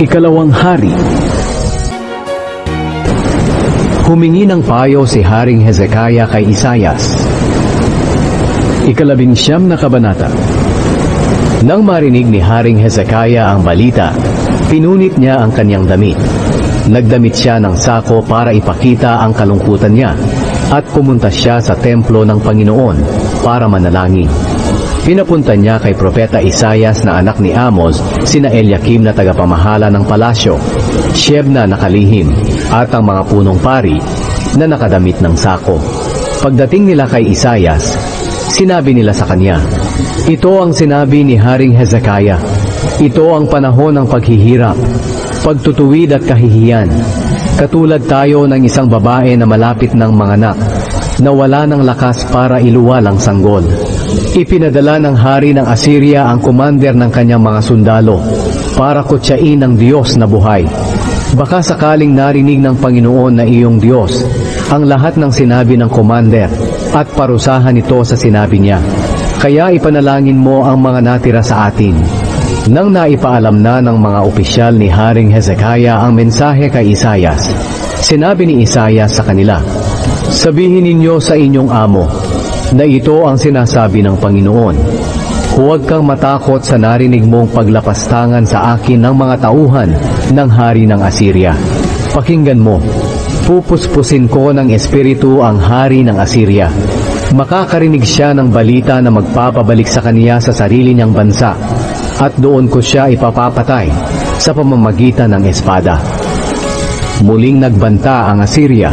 Ikalawang hari. Humingi ng payo si Haring Hezekiah kay Isaias. Ikalabinsyam na kabanata. Nang marinig ni Haring Hezekiah ang balita, pinunit niya ang kanyang damit. Nagdamit siya ng sako para ipakita ang kalungkutan niya at pumunta siya sa templo ng Panginoon para manalangin. Pinapunta niya kay Propeta Isaias na anak ni Amos, sina Eliakim na tagapamahala ng palasyo, Shebna na kalihim, at ang mga punong pari na nakadamit ng sako. Pagdating nila kay Isaias, sinabi nila sa kanya, "Ito ang sinabi ni Haring Hezekiah. Ito ang panahon ng paghihirap, pagtutuwid at kahihiyan. Katulad tayo ng isang babae na malapit ng manganak, na wala ng lakas para iluwal ang sanggol." Ipinadala ng hari ng Assyria ang commander ng kanyang mga sundalo para kutsain ng Diyos na buhay. Baka sakaling narinig ng Panginoon na iyong Diyos ang lahat ng sinabi ng commander at parusahan ito sa sinabi niya. Kaya ipanalangin mo ang mga natira sa atin. Nang naipaalam na ng mga opisyal ni Haring Hezekiah ang mensahe kay Isaias, sinabi ni Isaias sa kanila, "Sabihin ninyo sa inyong amo na ito ang sinasabi ng Panginoon. Huwag kang matakot sa narinig mong paglapastangan sa akin ng mga tauhan ng hari ng Assyria. Pakinggan mo, pupuspusin ko ng espiritu ang hari ng Assyria. Makakarinig siya ng balita na magpapabalik sa kaniya sa sarili niyang bansa, at doon ko siya ipapapatay sa pamamagitan ng espada." Muling nagbanta ang Assyria.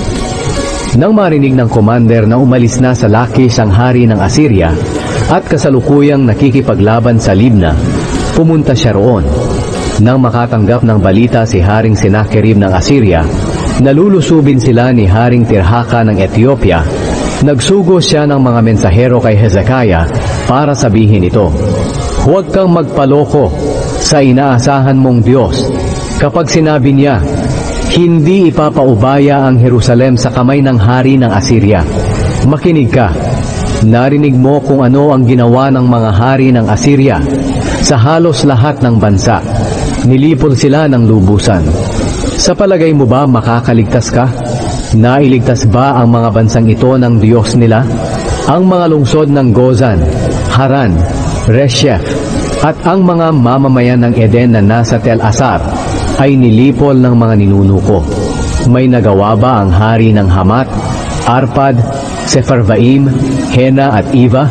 Nang marinig ng commander na umalis na sa Lakish ang hari ng Assyria at kasalukuyang nakikipaglaban sa Libna, pumunta siya roon. Nang makatanggap ng balita si Haring Sennacherib ng Assyria, nalulusubin sila ni Haring Tirhaka ng Ethiopia. Nagsugo siya ng mga mensahero kay Hezekiah para sabihin ito, "Huwag kang magpaloko sa inaasahan mong Diyos." Kapag sinabi niya, "Hindi ipapaubaya ang Jerusalem sa kamay ng hari ng Assyria," makinig ka. Narinig mo kung ano ang ginawa ng mga hari ng Assyria sa halos lahat ng bansa. Nilipol sila ng lubusan. Sa palagay mo ba makakaligtas ka? Nailigtas ba ang mga bansang ito ng Diyos nila? Ang mga lungsod ng Gozan, Haran, Resheph, at ang mga mamamayan ng Eden na nasa Tel Assar ay nilipol ng mga ninuno. May nagawa ba ang hari ng Hamat, Arpad, Sepharvaim, Hena at Iva?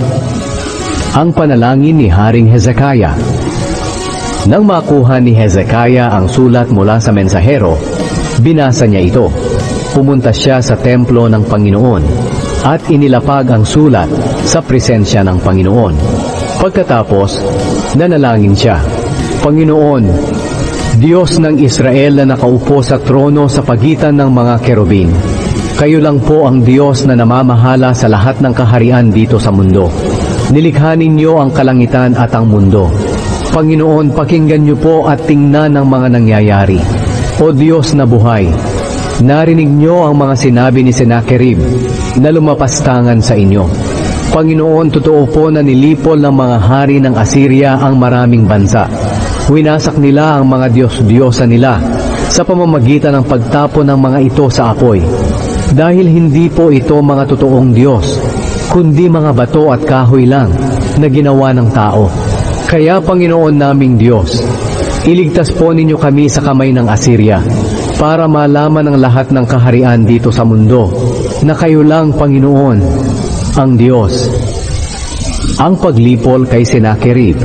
Ang panalangin ni Haring Hezekiah. Nang makuha ni Hezekiah ang sulat mula sa mensahero, binasa niya ito. Pumunta siya sa templo ng Panginoon at inilapag ang sulat sa presensya ng Panginoon. Pagkatapos, nanalangin siya, "Panginoon, Diyos ng Israel na nakaupo sa trono sa pagitan ng mga kerubin, kayo lang po ang Diyos na namamahala sa lahat ng kaharian dito sa mundo. Nilikha ninyo ang kalangitan at ang mundo. Panginoon, pakinggan niyo po at tingnan ang mga nangyayari. O Diyos na buhay, narinig niyo ang mga sinabi ni Sennacherib na lumapastangan sa inyo. Panginoon, totoo po na nilipol ng mga hari ng Assyria ang maraming bansa. Winasak nila ang mga Diyos-Diyosa nila sa pamamagitan ng pagtapon ng mga ito sa apoy. Dahil hindi po ito mga totoong Diyos, kundi mga bato at kahoy lang na ginawa ng tao. Kaya Panginoon naming Diyos, iligtas po ninyo kami sa kamay ng Assyria para malaman ng lahat ng kaharian dito sa mundo na kayo lang, Panginoon, ang Diyos." Ang paglipol kay Sennacherib.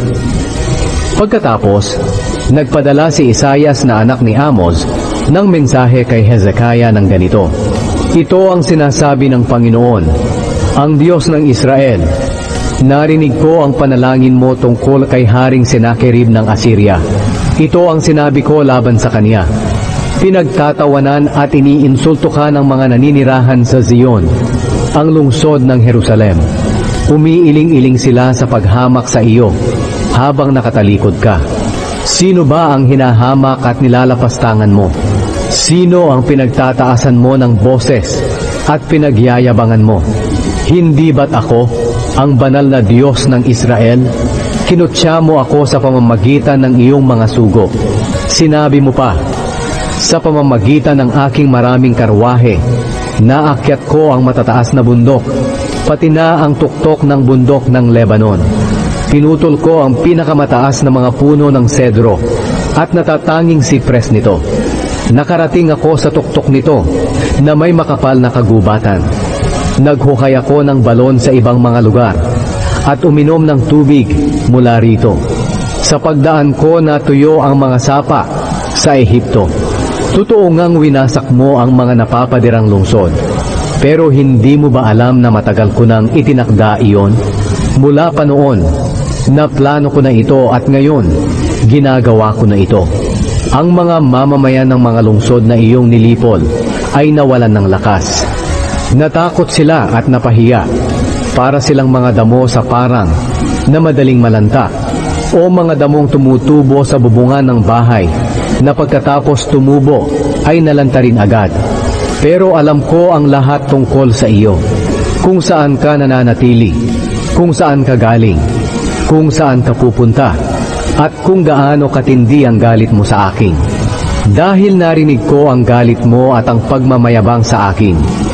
Pagkatapos, nagpadala si Isaias na anak ni Amos ng mensahe kay Hezekiah ng ganito, "Ito ang sinasabi ng Panginoon, ang Diyos ng Israel. Narinig ko ang panalangin mo tungkol kay Haring Sennacherib ng Assyria. Ito ang sinabi ko laban sa kanya. Pinagtatawanan at iniinsulto ka ng mga naninirahan sa Zion, ang lungsod ng Jerusalem. Umiiling-iling sila sa paghamak sa iyo habang nakatalikod ka. Sino ba ang hinahamak at nilalapastangan mo? Sino ang pinagtataasan mo ng boses at pinagyayabangan mo? Hindi ba't ako, ang banal na Diyos ng Israel? Kinutya mo ako sa pamamagitan ng iyong mga sugo. Sinabi mo pa, sa pamamagitan ng aking maraming karwahe, naakyat ko ang matataas na bundok, pati na ang tuktok ng bundok ng Lebanon. Pinutol ko ang pinakamataas na mga puno ng sedro at natatanging sipres nito. Nakarating ako sa tuktok nito na may makapal na kagubatan. Naghukay ako ng balon sa ibang mga lugar at uminom ng tubig mula rito. Sa pagdaan ko natuyo ang mga sapa sa Ehipto. Totoo ngang winasak mo ang mga napapadirang lungsod. Pero hindi mo ba alam na matagal ko nang itinakda iyon? Mula pa noon, naplano ko na ito at ngayon, ginagawa ko na ito. Ang mga mamamayan ng mga lungsod na iyong nilipol ay nawalan ng lakas. Natakot sila at napahiya. Para silang mga damo sa parang na madaling malanta o mga damong tumutubo sa bubungan ng bahay na pagkatapos tumubo ay nalanta rin agad. Pero alam ko ang lahat tungkol sa iyo, kung saan ka nananatili, kung saan ka galing, kung saan ka pupunta, at kung gaano katindi ang galit mo sa akin. Dahil narinig ko ang galit mo at ang pagmamayabang sa akin,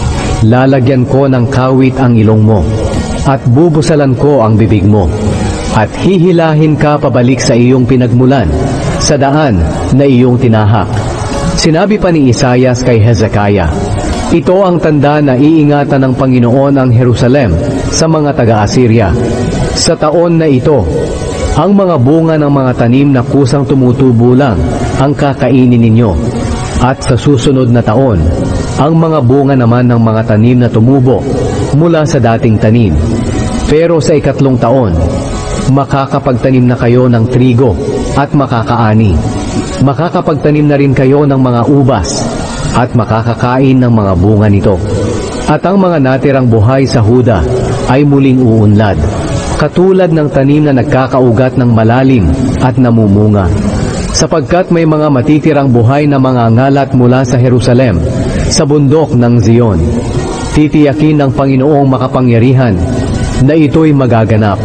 lalagyan ko ng kawit ang ilong mo, at bubusalan ko ang bibig mo, at hihilahin ka pabalik sa iyong pinagmulan, sa daan na iyong tinahak. Sinabi pa ni Isaias kay Hezekiah, ito ang tanda na iingatan ng Panginoon ang Jerusalem sa mga taga-Assyria. Sa taon na ito, ang mga bunga ng mga tanim na kusang tumutubo lang ang kakainin ninyo. At sa susunod na taon, ang mga bunga naman ng mga tanim na tumubo mula sa dating tanim. Pero sa ikatlong taon, makakapagtanim na kayo ng trigo at makakaani. Makakapagtanim na rin kayo ng mga ubas at makakakain ng mga bunga nito. At ang mga natirang buhay sa Huda ay muling uunlad, katulad ng tanim na nagkakaugat ng malalim at namumunga. Sapagkat may mga matitirang buhay na mga ngalat mula sa Jerusalem, sa bundok ng Zion. Titiyakin ng Panginoong makapangyarihan na ito'y magaganap.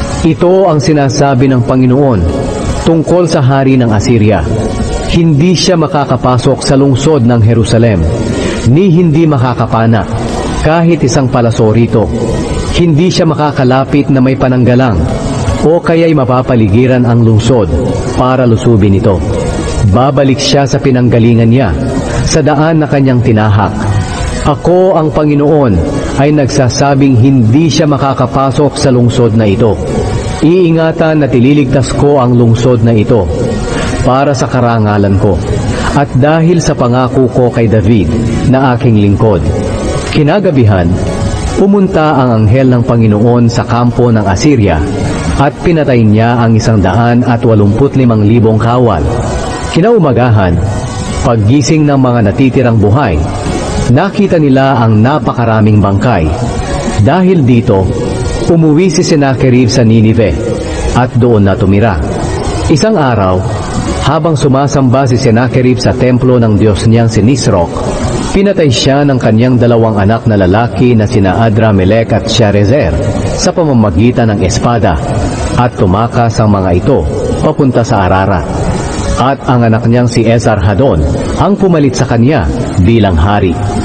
Ito ang sinasabi ng Panginoon tungkol sa hari ng Assyria. Hindi siya makakapasok sa lungsod ng Jerusalem, ni hindi makakapana kahit isang palaso rito. Hindi siya makakalapit na may pananggalang, o kaya'y mapapaligiran ang lungsod para lusubin ito. Babalik siya sa pinanggalingan niya, sa daan na kanyang tinahak. Ako ang Panginoon ay nagsasabing hindi siya makakapasok sa lungsod na ito. Iingatan at ililigtas ko ang lungsod na ito para sa karangalan ko at dahil sa pangako ko kay David na aking lingkod. Kinagabihan, pumunta ang anghel ng Panginoon sa kampo ng Assyria at pinatay niya ang 185,000 kawal. Kinaumagahan, paggising ng mga natitirang buhay, nakita nila ang napakaraming bangkay. Dahil dito, umuwi si Sennacherib sa Ninive at doon na tumira. Isang araw, habang sumasamba si Sennacherib sa templo ng Diyos niyang si Nisroch, pinatay siya ng kanyang 2 anak na lalaki na sina Adramelech at Sharezer sa pamamagitan ng espada, at tumakas ang mga ito papunta sa Ararat. At ang anak niyang si Esarhaddon ang pumalit sa kanya bilang hari.